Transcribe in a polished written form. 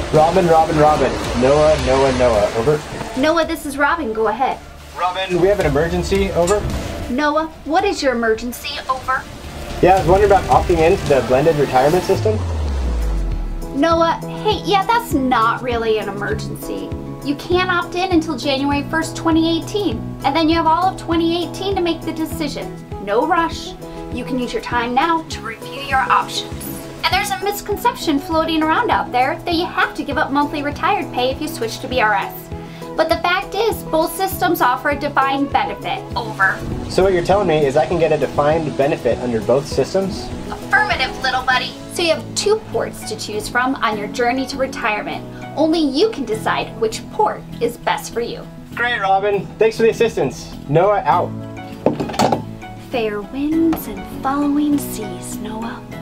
Robin. Noah. Over. Noah, this is Robin. Go ahead. Robin, we have an emergency. Over. Noah, what is your emergency? Over. Yeah, I was wondering about opting into the blended retirement system. Noah, hey, yeah, that's not really an emergency. You can't opt in until January 1st, 2018. And then you have all of 2018 to make the decision. No rush. You can use your time now to review your options. And there's a misconception floating around out there that you have to give up monthly retired pay if you switch to BRS. But the fact is, both systems offer a defined benefit. Over. So what you're telling me is I can get a defined benefit under both systems? Affirmative, little buddy. So you have 2 ports to choose from on your journey to retirement. Only you can decide which port is best for you. Great, Robin. Thanks for the assistance. Noah out. Fair winds and following seas, Noah.